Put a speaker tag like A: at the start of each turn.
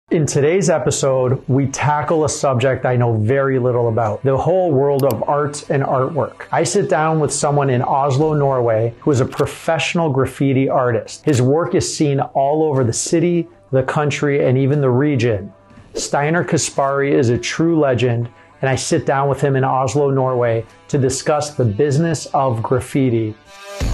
A: In today's episode, we tackle a subject I know very little about, the whole world of art and artwork. I sit down with someone in Oslo, Norway, who is a professional graffiti artist. His work is seen all over the city, the country, and even the region. Steinar Caspari is a true legend, and I sit down with him in Oslo, Norway, to discuss the business of graffiti.